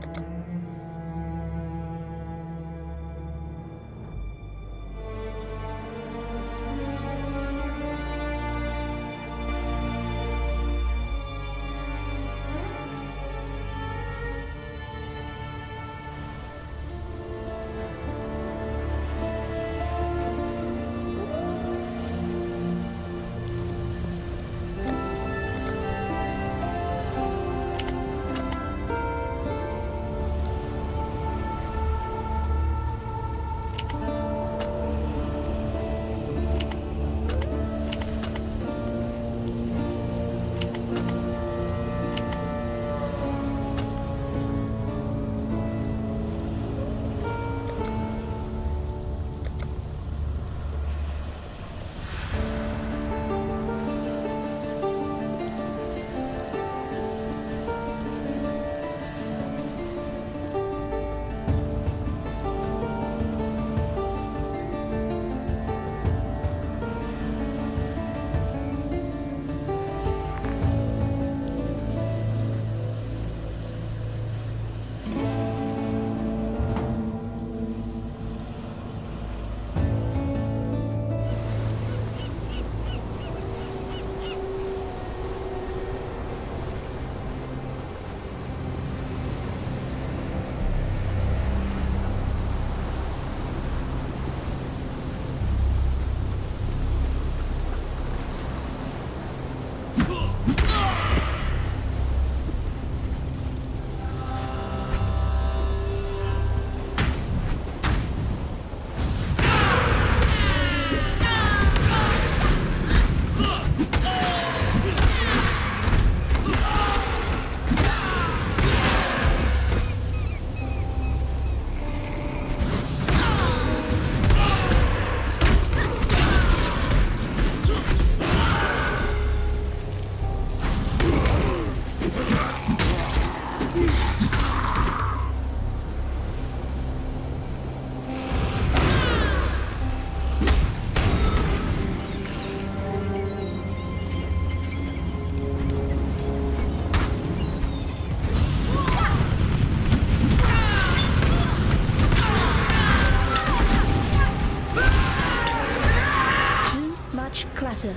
Clatter.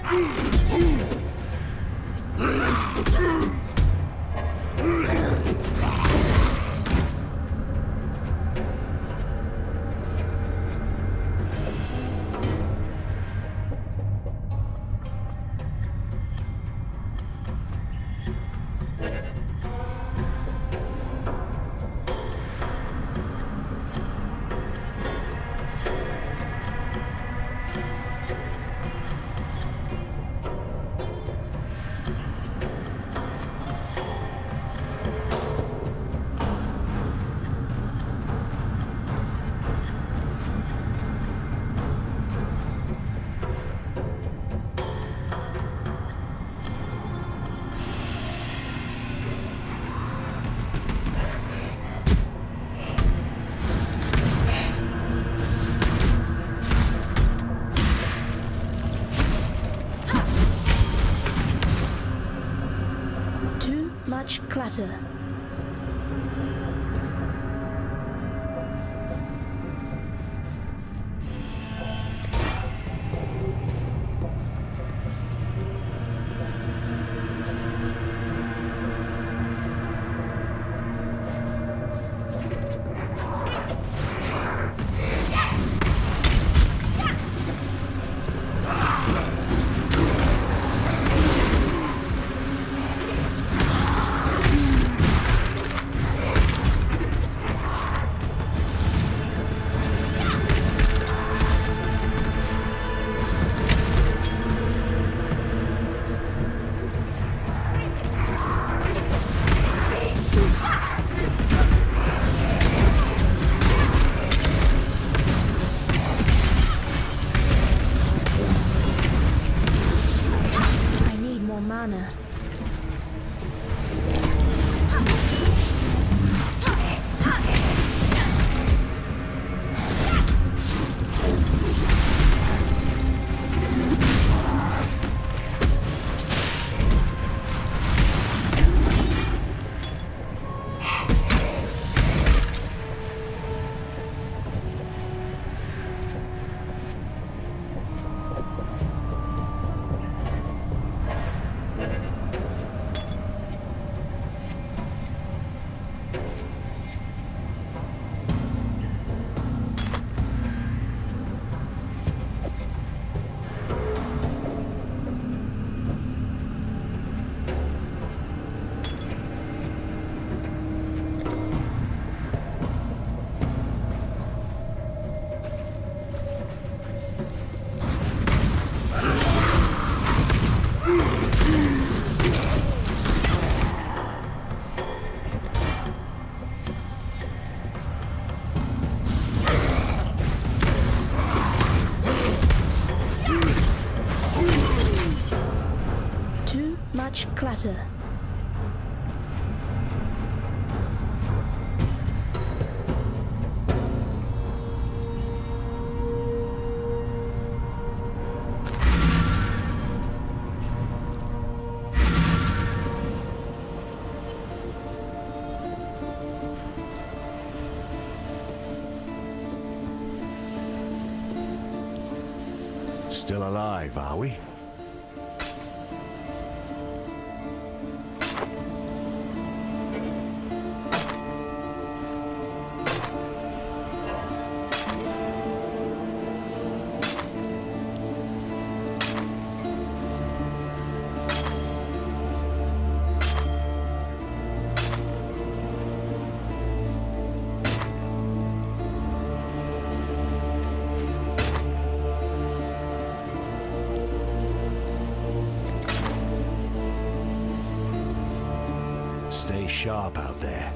Much clatter. Mana. Much clatter. Still alive, are we? Stay sharp out there.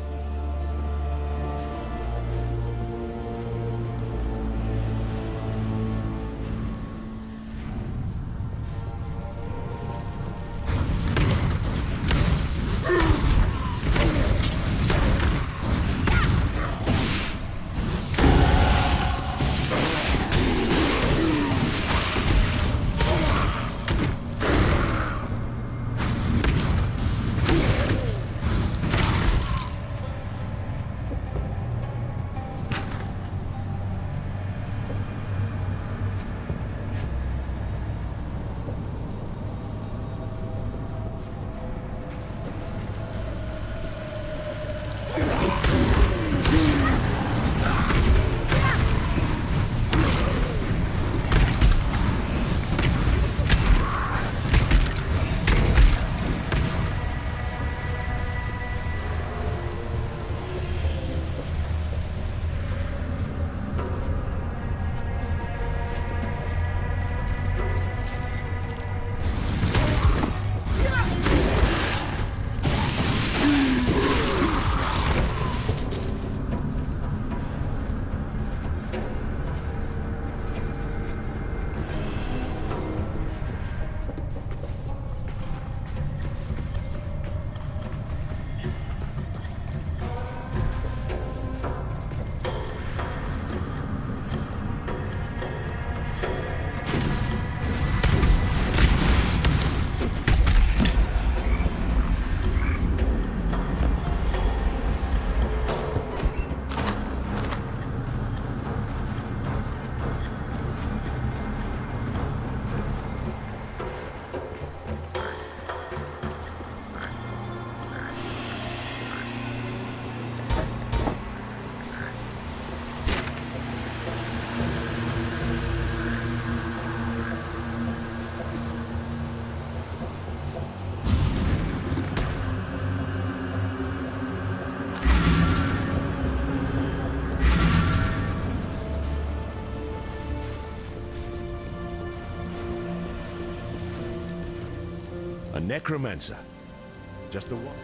A necromancer. Just the one.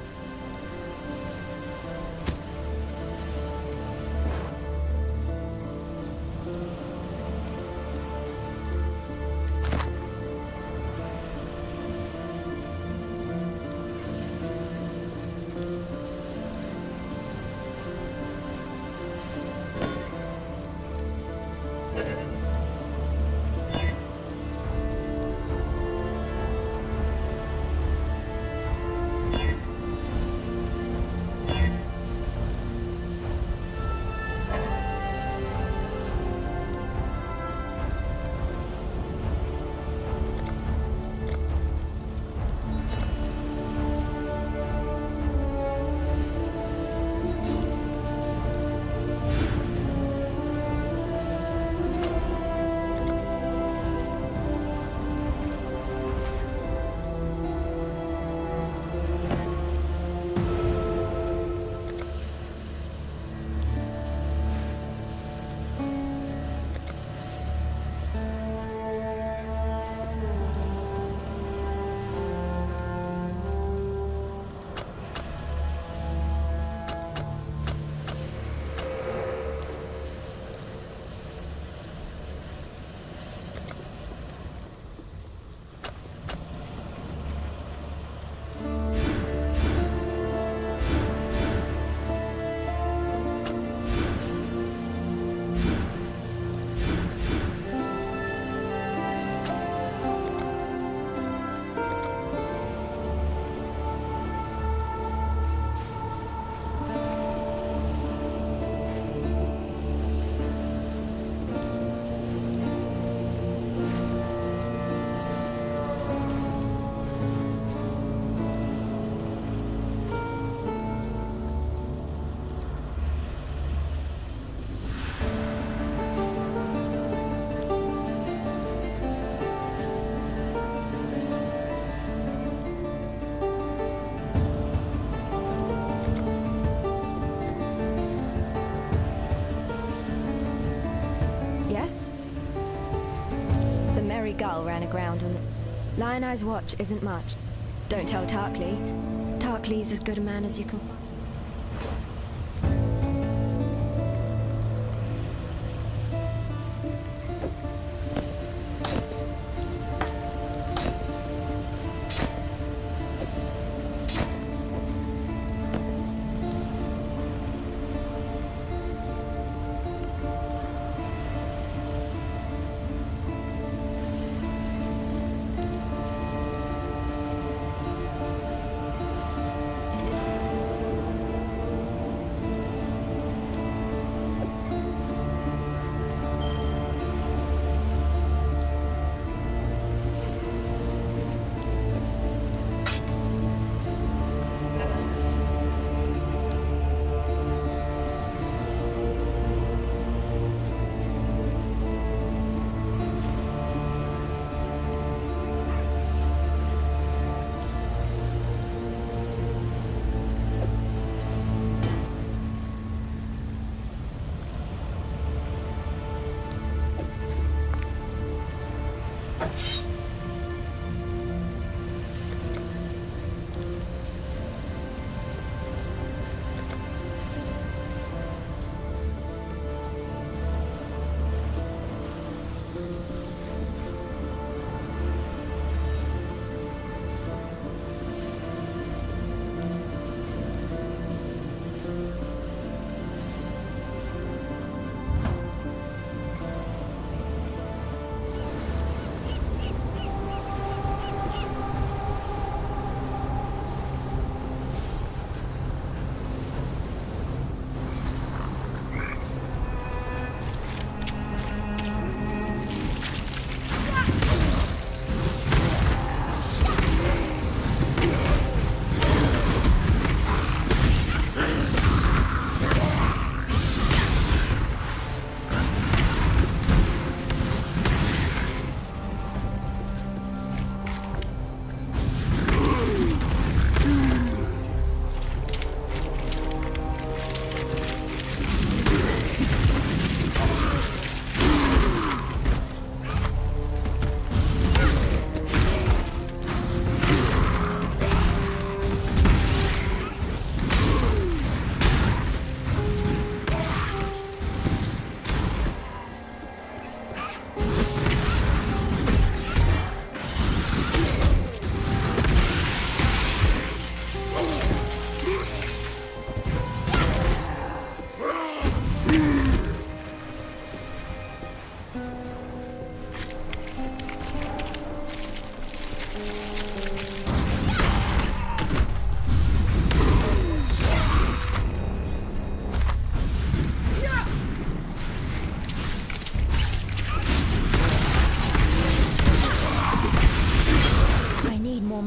Gull ran aground on the... Lion Eye's watch isn't much. Don't tell Tarkley. Tarkley's as good a man as you can find.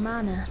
mana.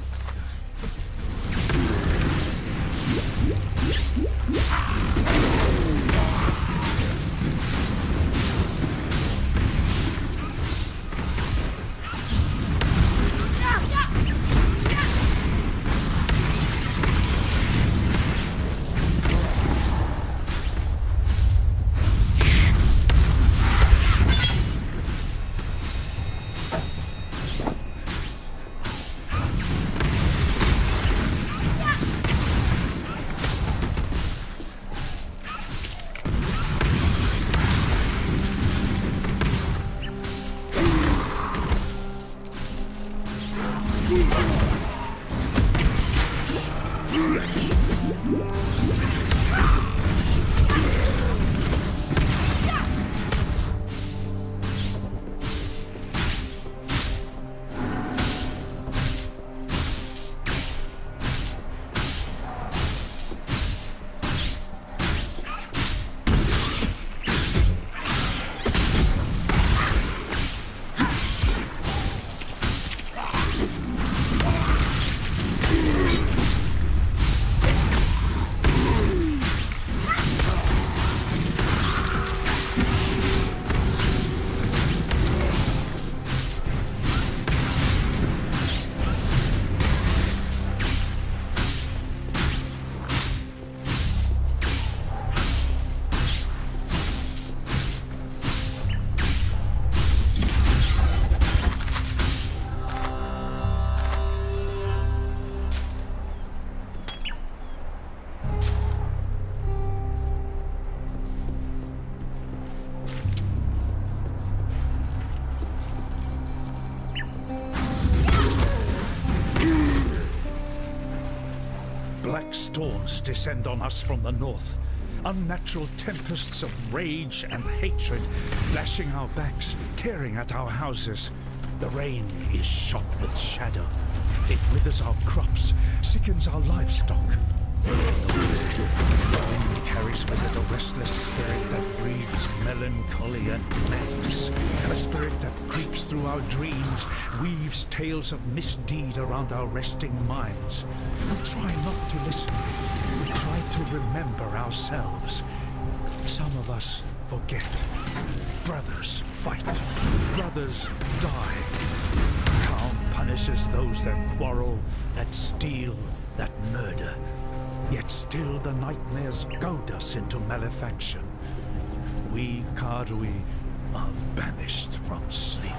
Black storms descend on us from the north. Unnatural tempests of rage and hatred, lashing our backs, tearing at our houses. The rain is shot with shadow. It withers our crops, sickens our livestock. The wind carries with it a restless spirit that breeds melancholy and madness. A spirit that creeps through our dreams, weaves tales of misdeed around our resting minds. We try not to listen. We try to remember ourselves. Some of us forget. Brothers fight. Brothers die. Calm punishes those that quarrel, that steal, that murder. Yet still the nightmares goad us into malefaction. We Karui are banished from sleep.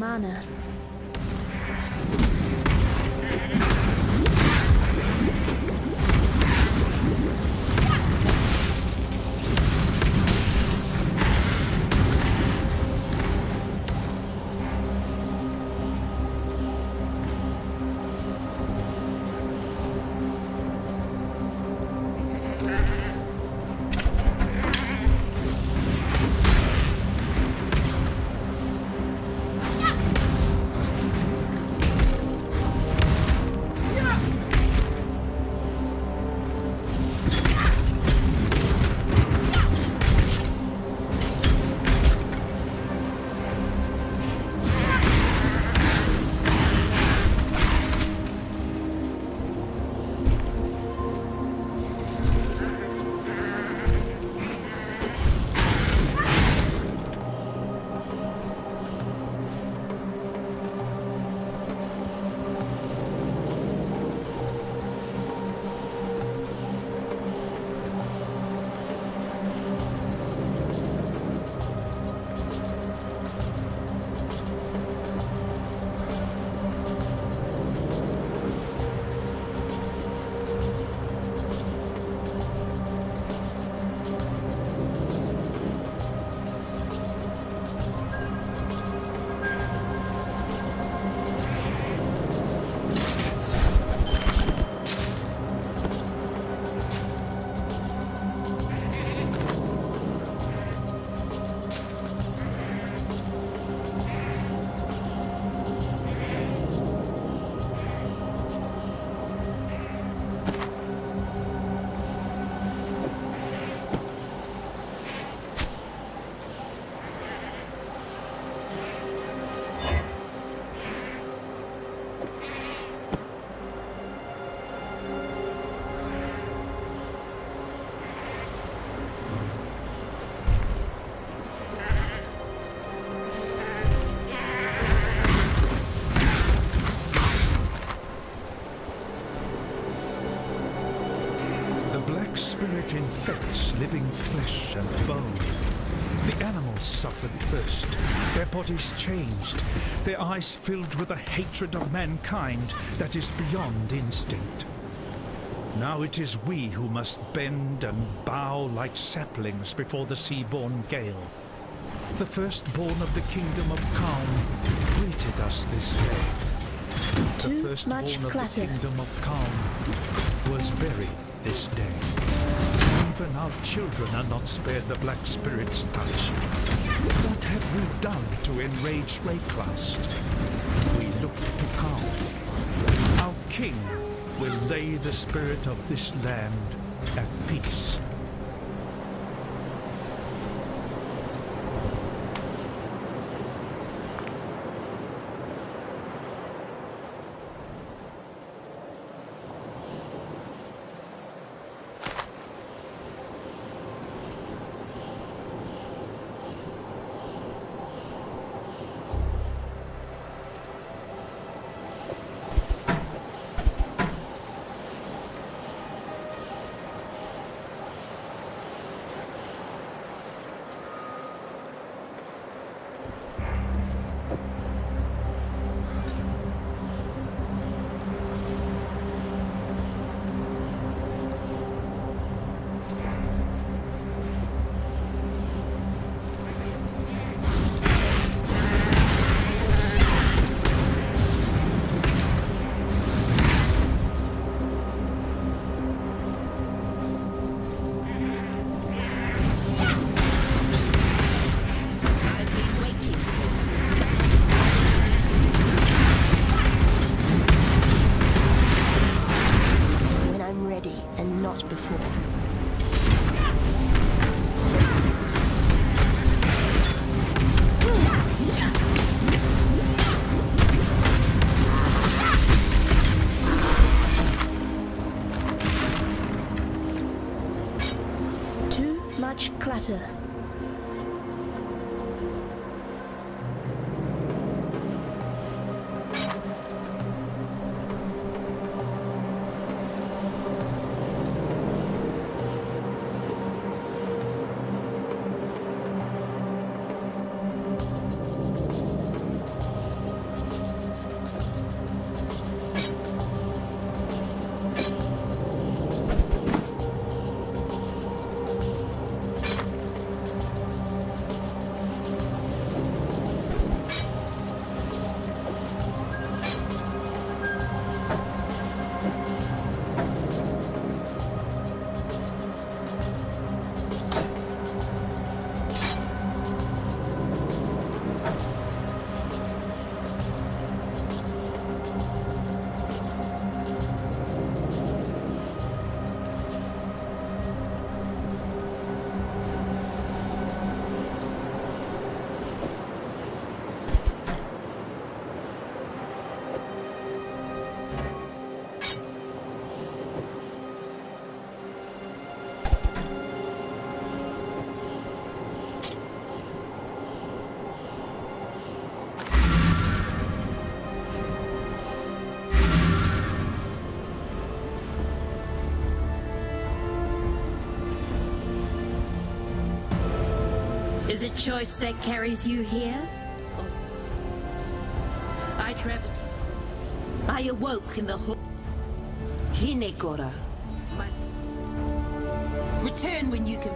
mana. Spirit infects living flesh and bone. The animals suffered first, their bodies changed, their eyes filled with a hatred of mankind that is beyond instinct. Now it is we who must bend and bow like saplings before the sea-born gale. The firstborn of the kingdom of Calm greeted us this day. The Too firstborn much of the clatter. kingdom of Calm was buried this day. Even our children are not spared the Black Spirit's touch. What have we done to enrage Rayclast? We look to Calm. Our king will lay the spirit of this land at peace. Much clatter. Is it choice that carries you here? Or I traveled. I awoke in the hall. Hinekora. Return when you can.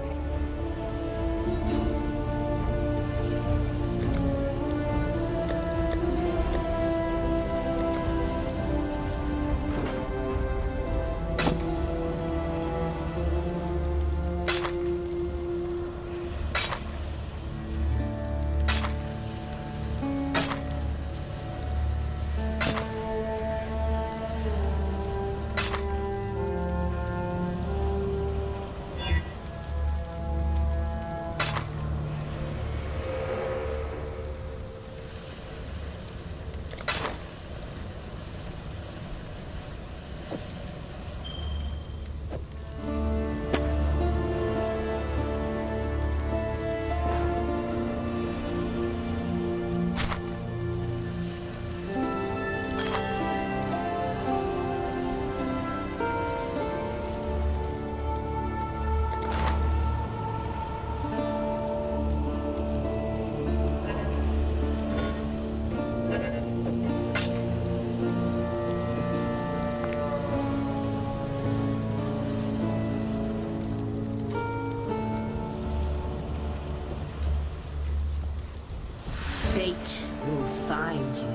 Fate will find you.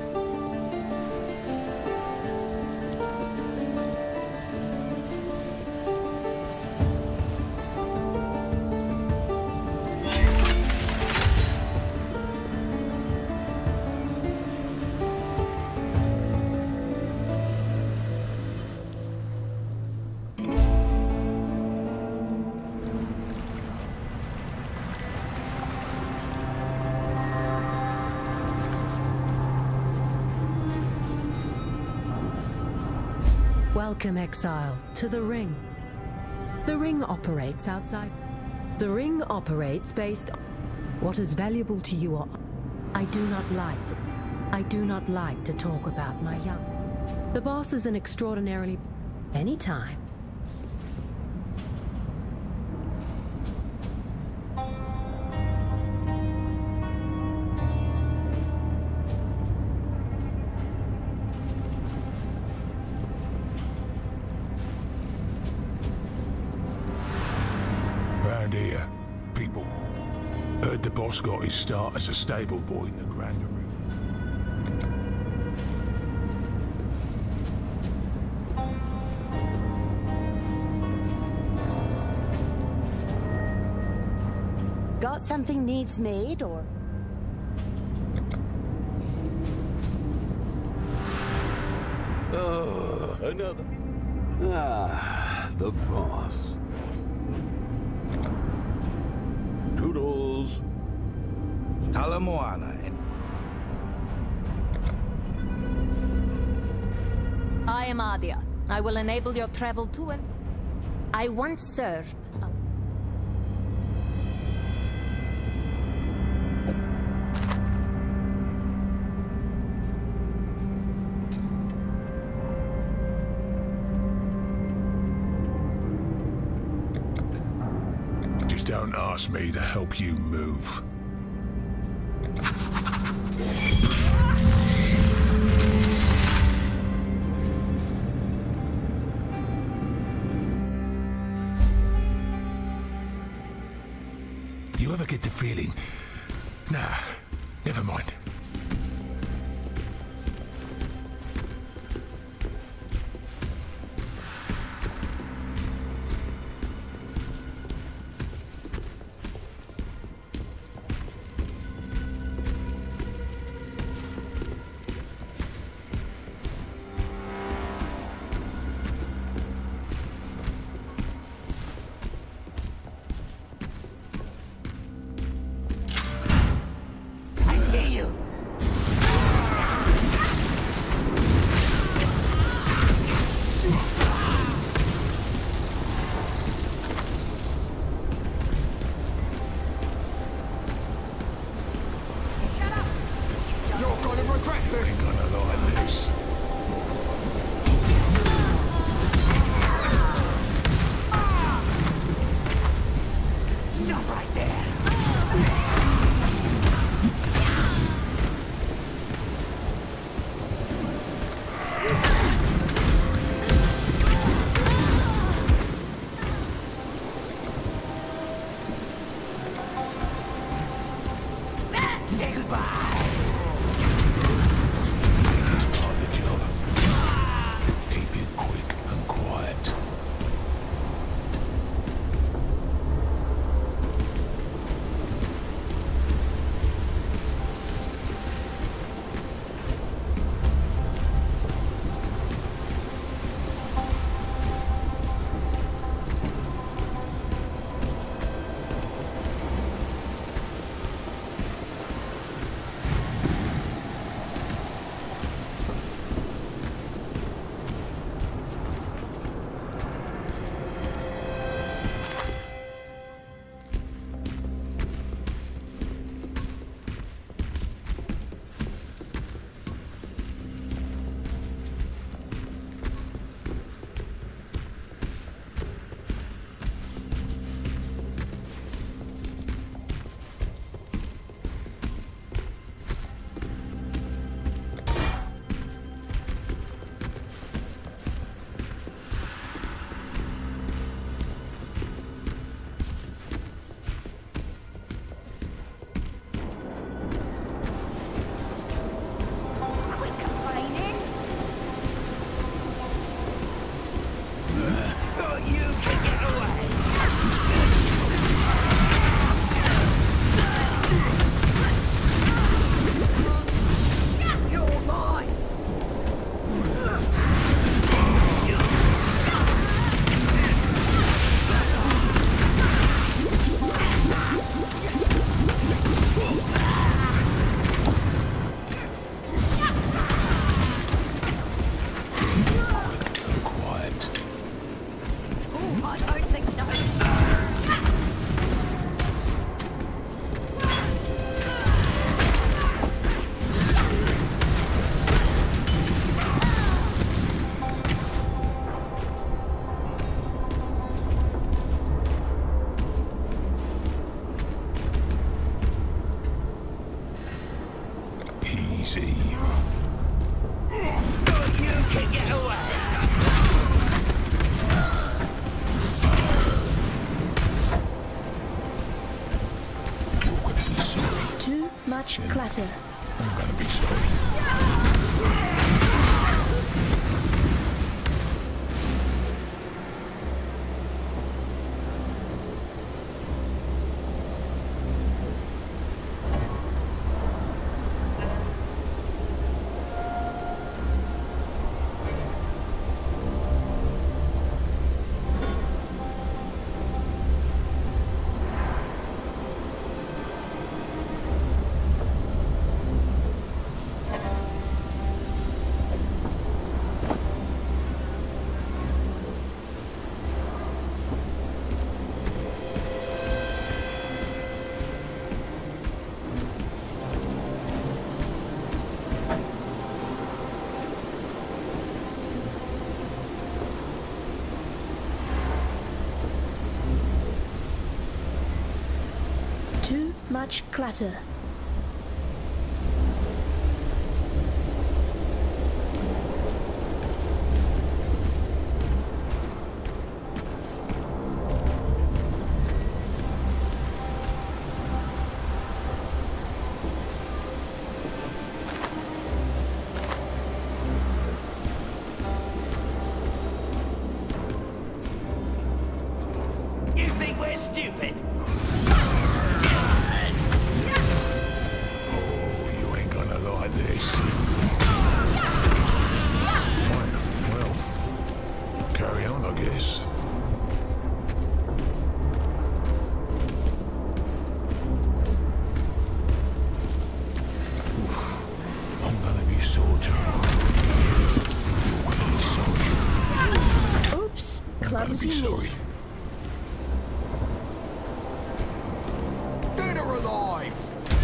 Welcome, exile, to the Ring. The Ring operates outside. The Ring operates based on what is valuable to you or I do not like to talk about my young. The boss is an extraordinarily anytime. Here, people. Heard the boss got his start as a stable boy in the Grand Arena. Got something needs made, or? Oh, another. Ah, the boss. Toodles. Talamoana and... I am Adia. I will enable your travel to and... I once served... Don't ask me to help you move. You ever get the feeling? Nah, never mind. Stop right there! easy. You can get away! Too much clatter. I'm gonna be sorry. Too much clatter. You think we're stupid? You ain't gonna like this. Well, carry on, I guess. Oof, I'm gonna be sore tomorrow. You're gonna be sorry. Oops, I'm gonna clumsy be me. sorry. Dead or alive!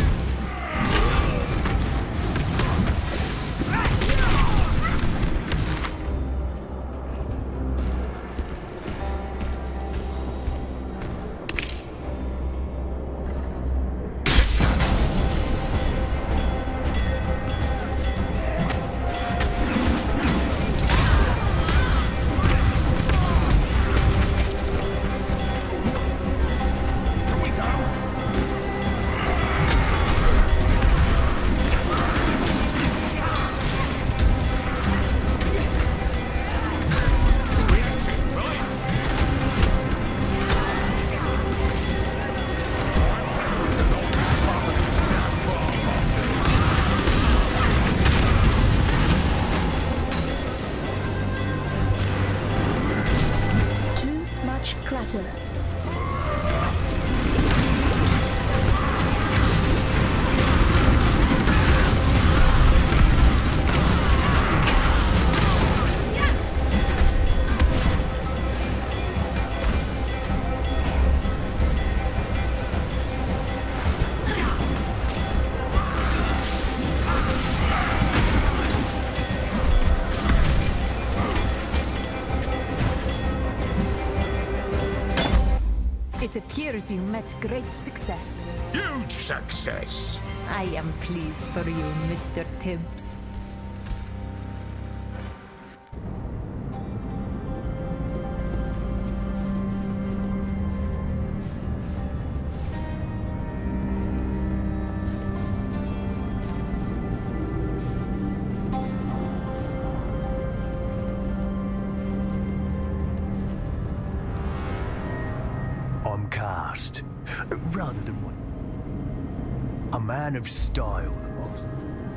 Too much clatter. It appears you met great success. Huge success! I am pleased for you, Mr. Tibbs. I'm cast, rather than one. A man of style, the boss.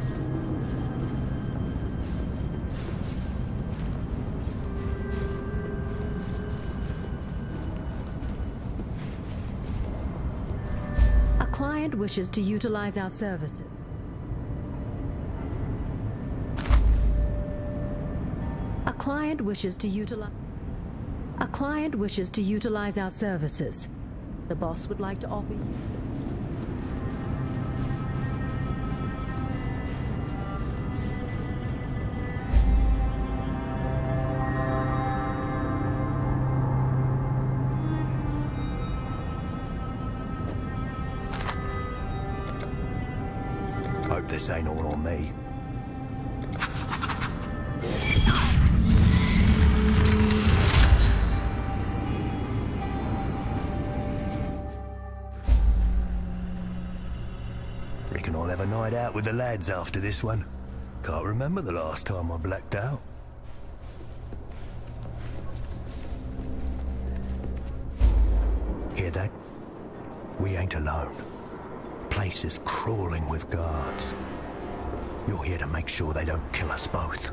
A client wishes to utilize our services. A client wishes to utilize... A client wishes to utilize our services. The boss would like to offer you... Hope the this ain't all on me. Reckon I'll have a night out with the lads after this one. Can't remember the last time I blacked out. Hear that? We ain't alone. Place is crawling with guards. You're here to make sure they don't kill us both.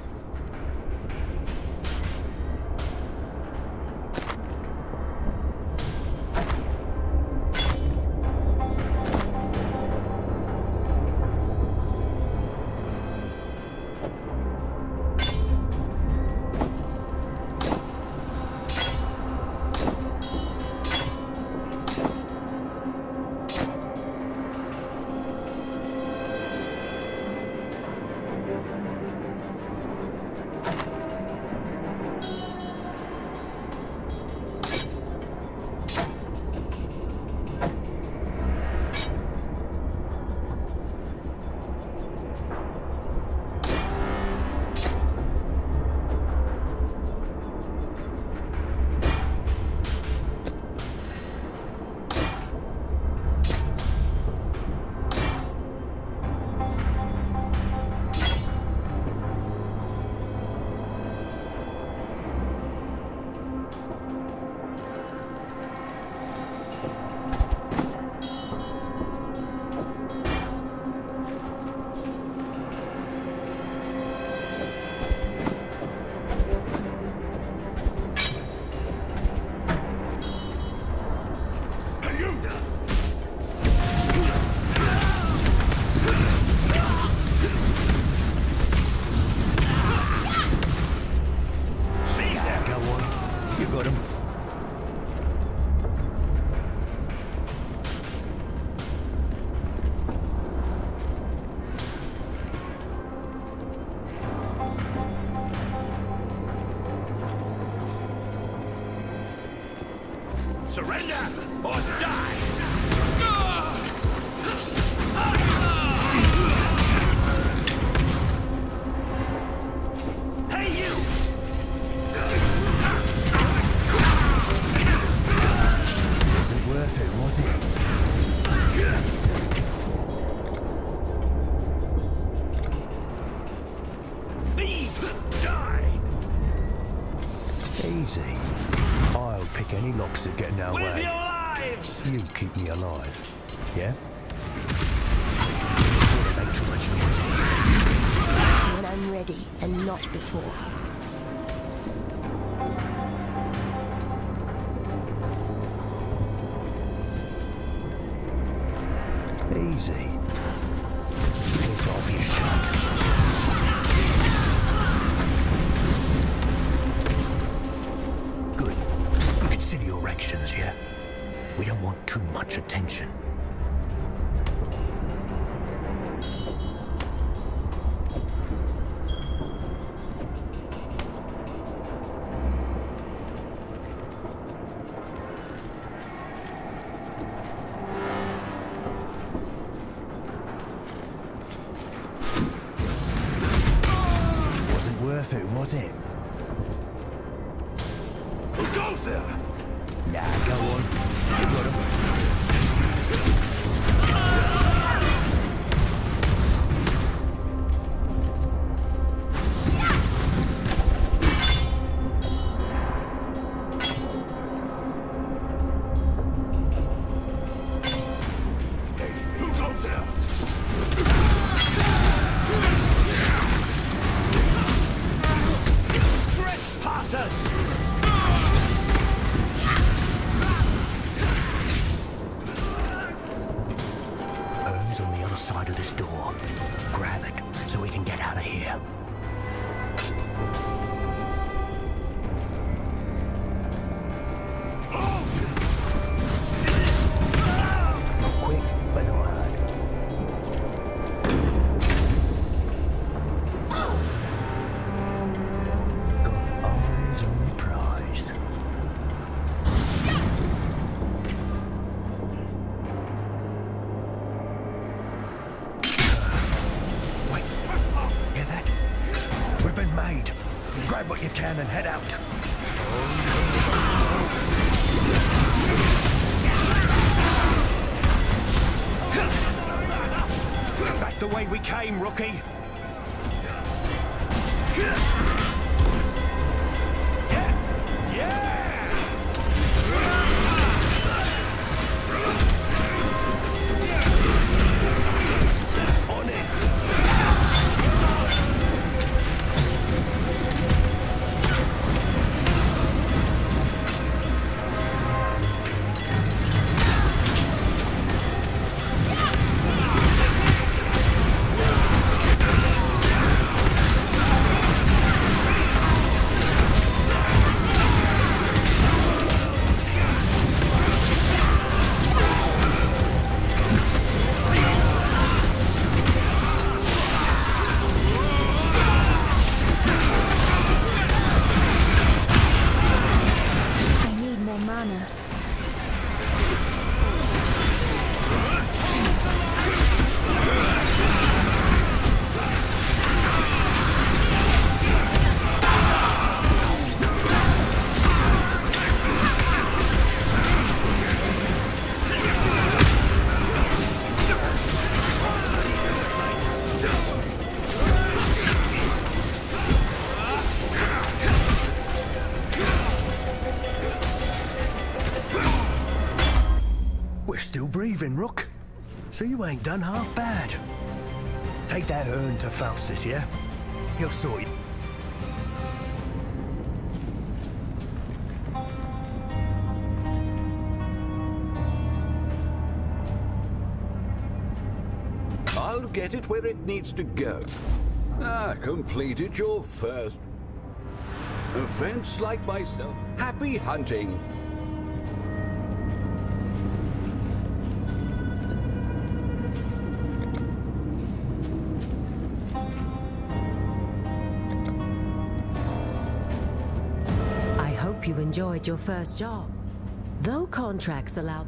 Surrender or die! Hey, you! Wasn't worth it, was it? Thieves, die! Easy. I'll pick any locks that get in our With way. your lives! You keep me alive. Yeah? Don't make too much noise. When I'm ready, and not before. Easy. Piss off, you shut. Good. Consider your actions, yeah? We don't want too much attention. Wasn't worth it, was it? Who goes there? Nah, go on. You got him. Who goes there? Trespassers! Urn's on the other side of this door. Grab it, so we can get out of here. Not quick, but not hard. Got eyes on the prize. Grab what you can and head out. Back the way we came, rookie. Still breathing, Rook. So you ain't done half bad. Take that urn to Faustus, yeah? He'll sort you. I'll get it where it needs to go. Completed your first offense like myself. Happy hunting. You enjoyed your first job. Though contracts allow...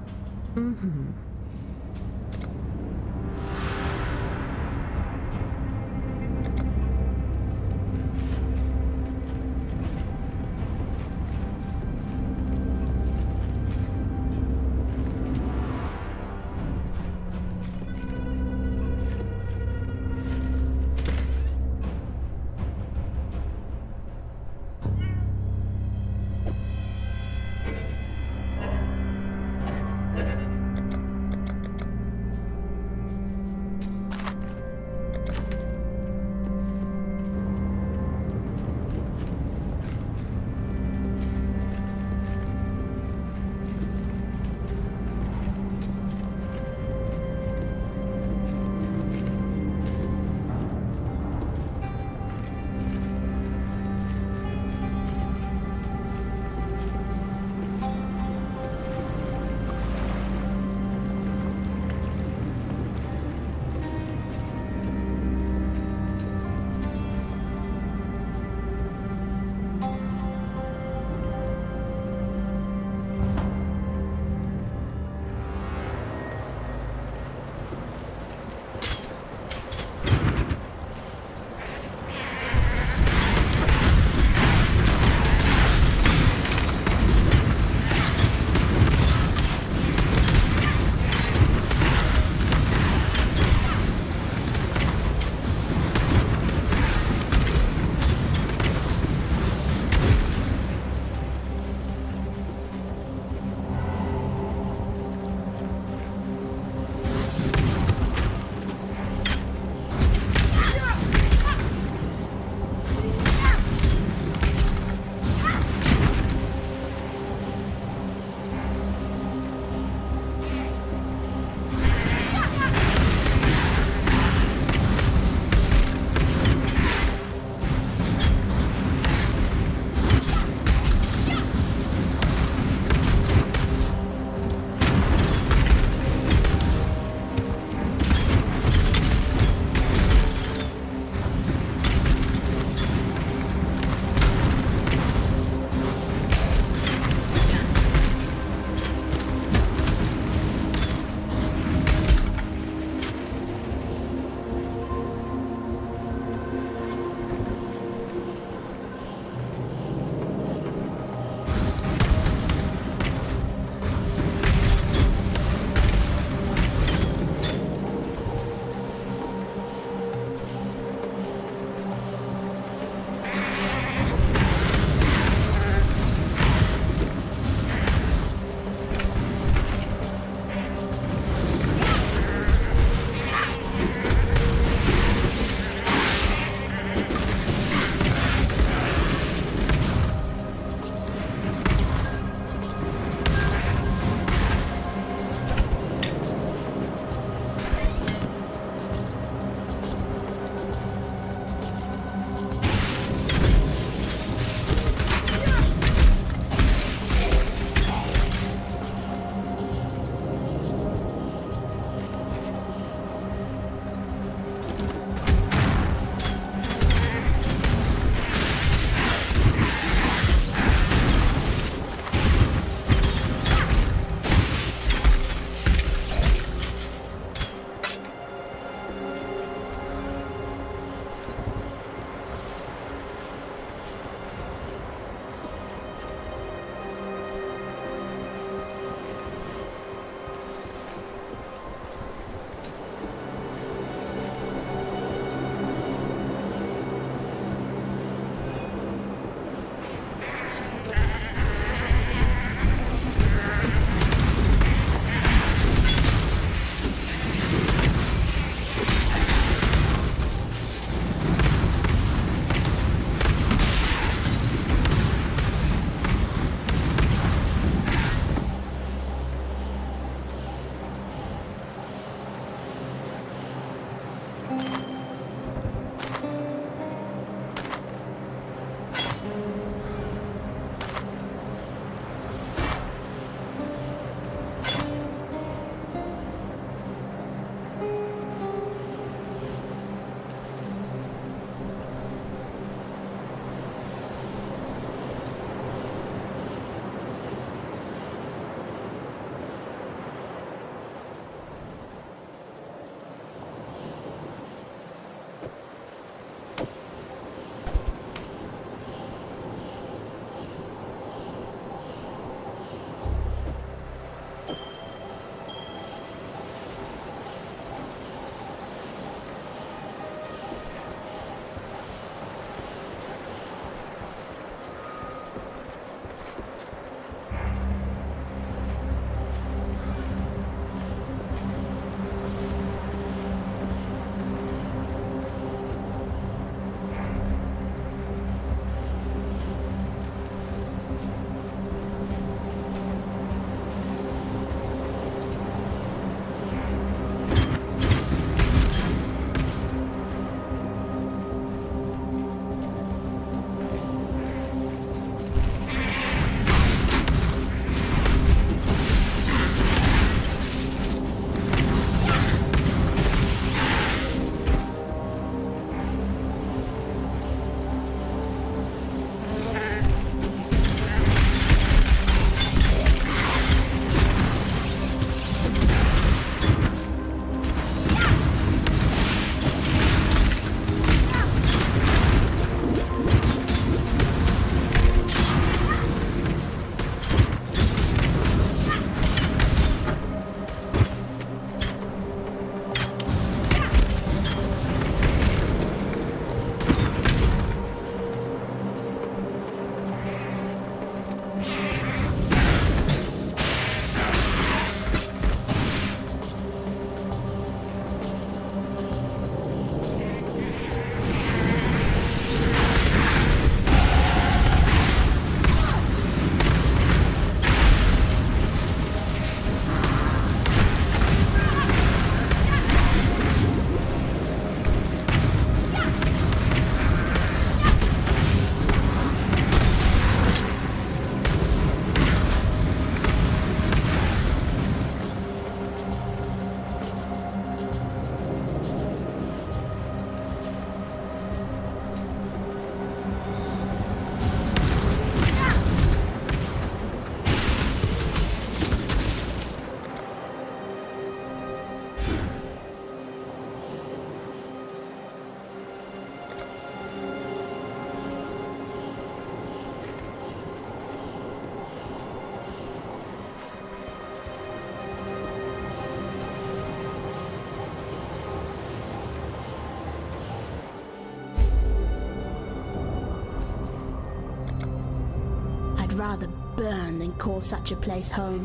rather burn than call such a place home.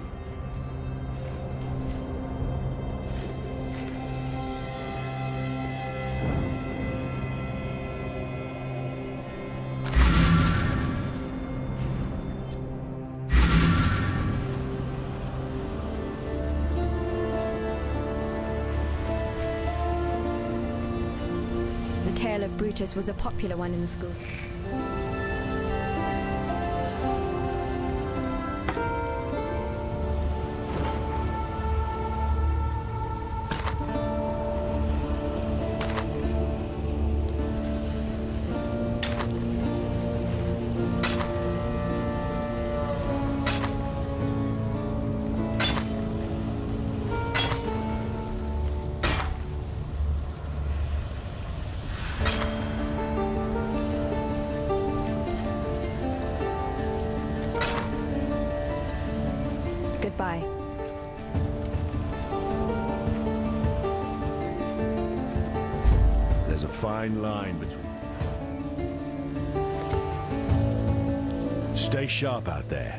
The tale of Brutus was a popular one in the schools. Goodbye. There's a fine line between... Stay sharp out there.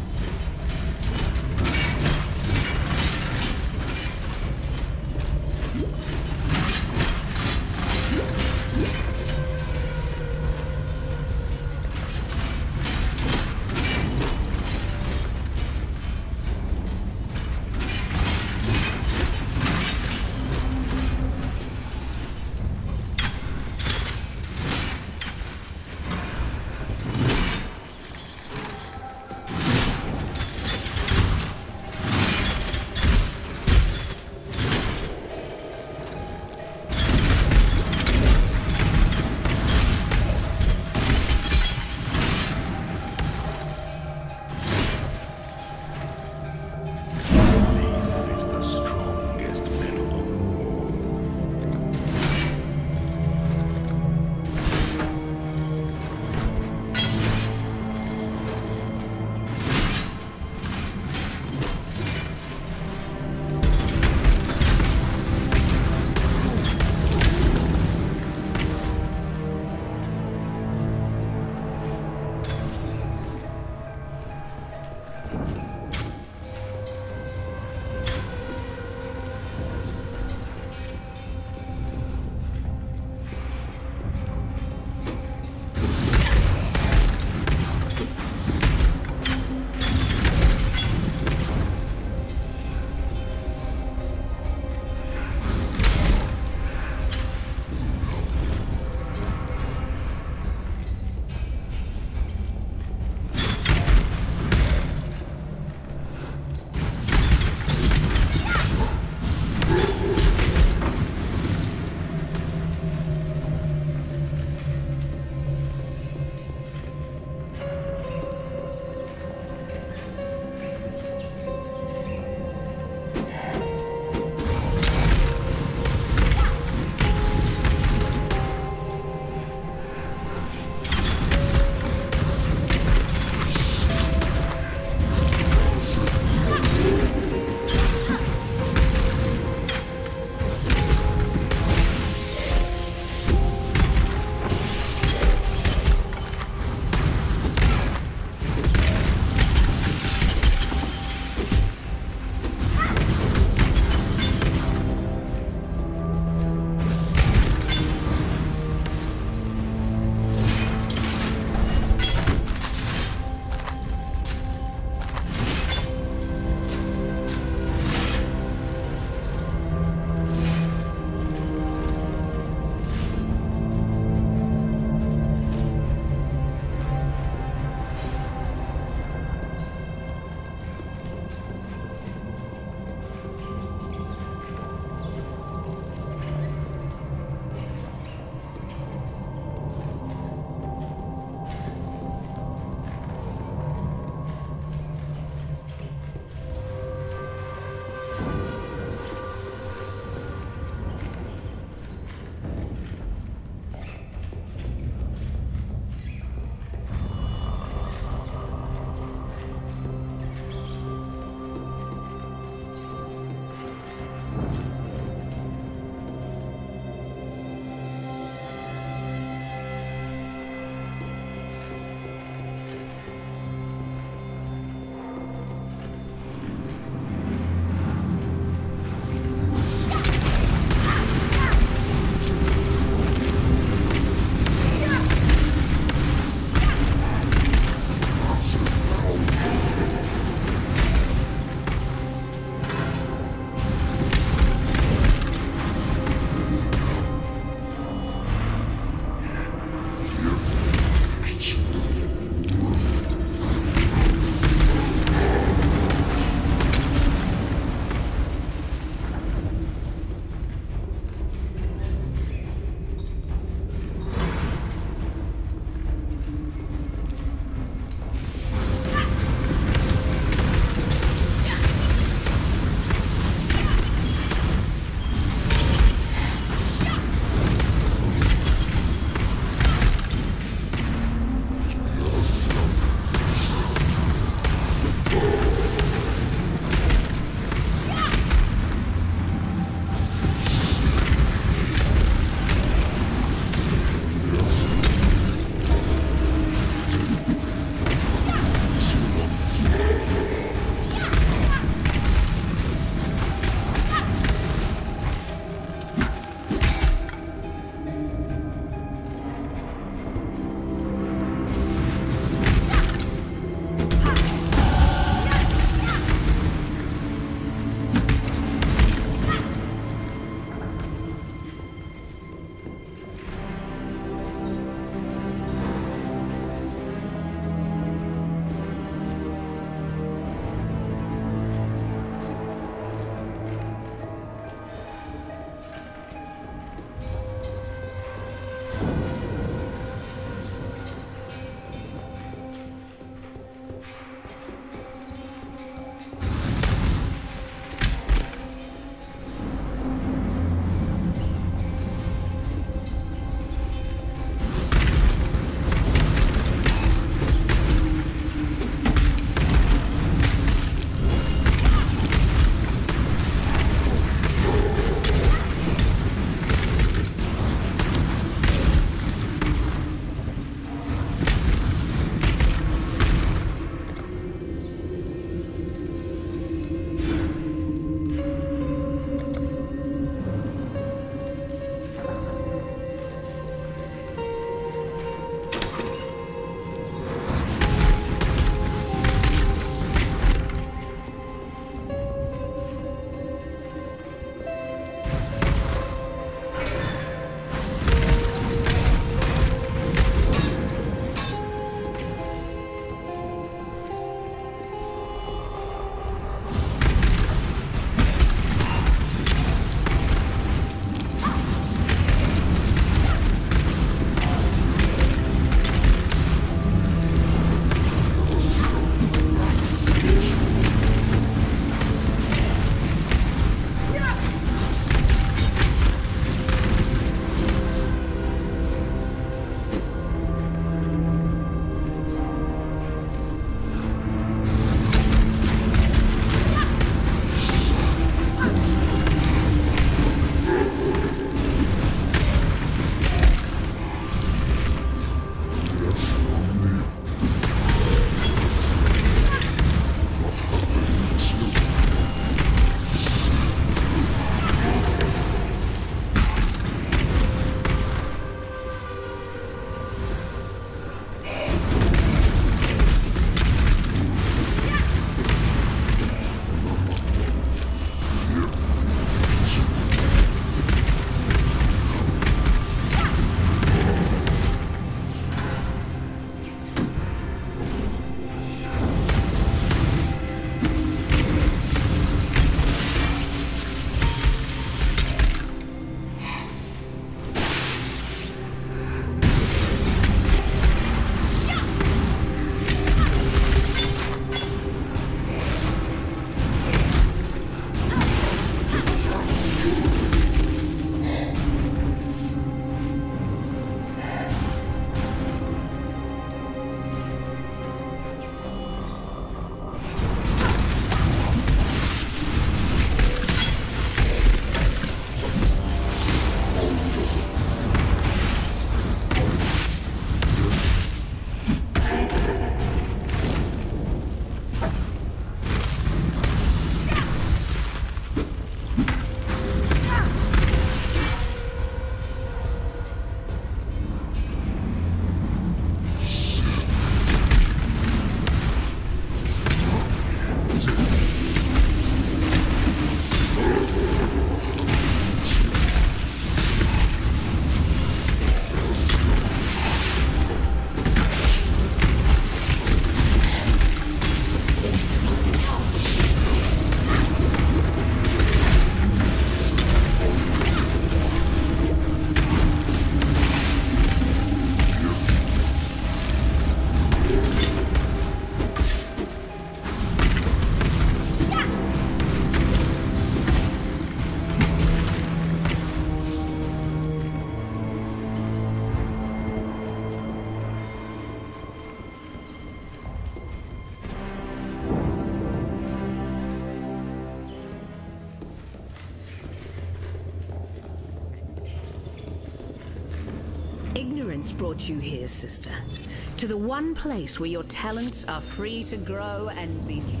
parents brought you here, sister. To the one place where your talents are free to grow and be true.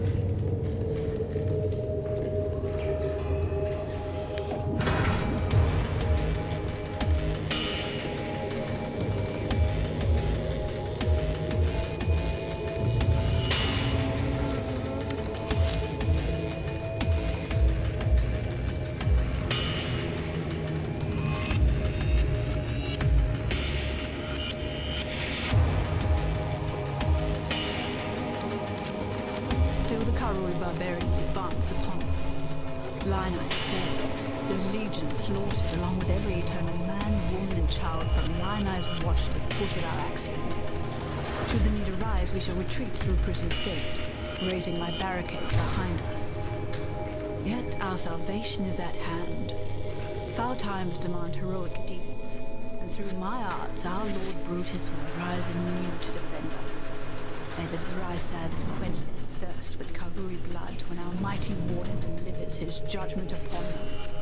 Barbarians advance upon us. Lionel is dead. His legion slaughtered along with every eternal man, woman, and child from Lionel's watch to the foot of our axiom. Should the need arise, we shall retreat through Prison's Gate, raising my barricades behind us. Yet our salvation is at hand. Foul times demand heroic deeds, and through my arts our Lord Brutus will rise anew to defend us. May the dry sands quench their thirst with Kavuri blood when our mighty warden delivers his judgment upon them.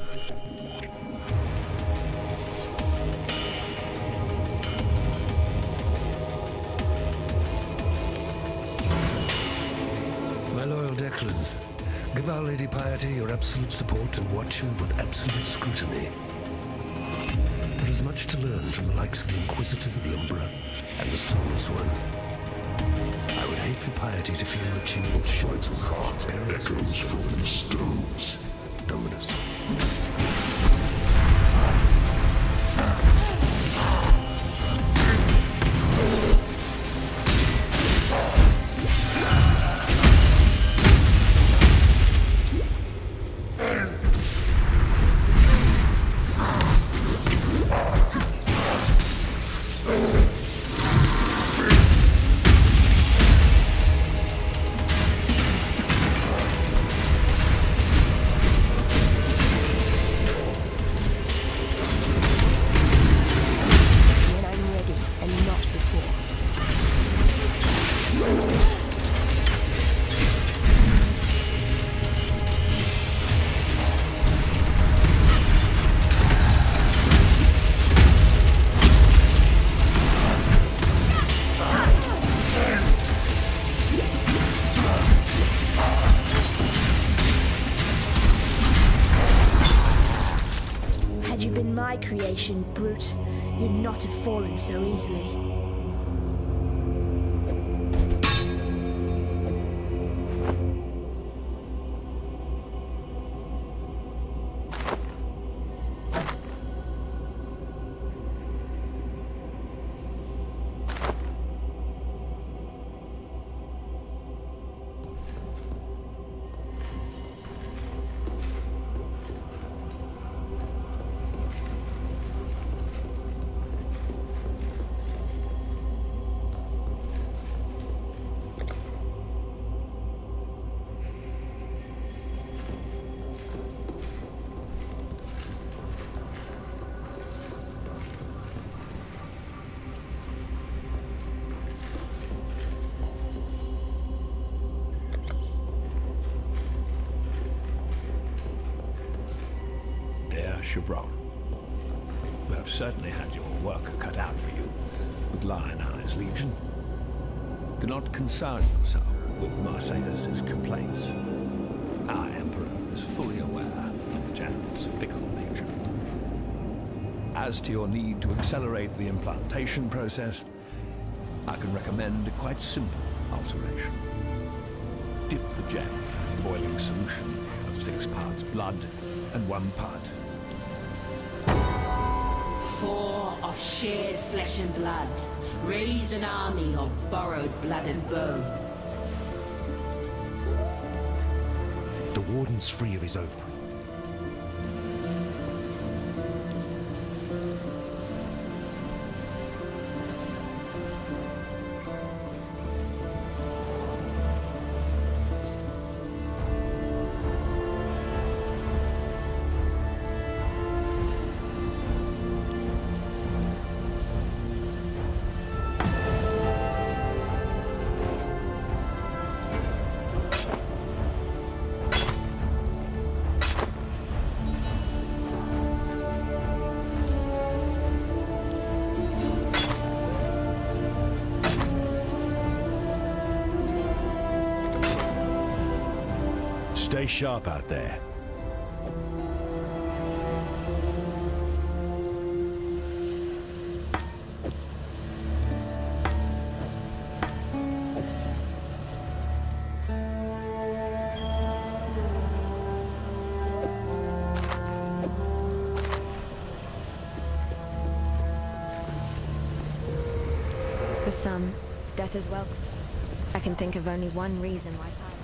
My loyal Declan, give Our Lady Piety your absolute support and watch her with absolute scrutiny. There is much to learn from the likes of the Inquisitor, the Umbra, and the Soulless One. I would hate for Piety to feel that she will fighting heart echoes from the stones. Dominus. Creation, brute. You'd not have fallen so easily. Chevron. You have certainly had your work cut out for you with Lioneye's Legion. Do not concern yourself with Marseilles' complaints. Our Emperor is fully aware of the Jan's fickle nature. As to your need to accelerate the implantation process, I can recommend a quite simple alteration. Dip the gem in a boiling solution of 6 parts blood and 1 part 4 of shared flesh and blood. Raise an army of borrowed blood and bone. The Warden's free of his oath. Stay sharp out there. For some, death is welcome. I can think of only one reason why